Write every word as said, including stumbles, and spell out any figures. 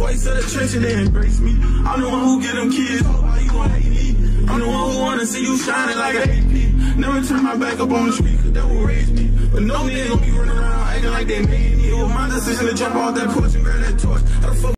voice of the church and they embrace me. I'm the one who get them kids, why you gon' hate me? I'm the one who wanna see you shining like a A P. Never turn my back up on the street, cause that will raise me. But no nigga gon' be running around acting like they made me. It was my decision to jump off that porch and grab that torch. How the fuck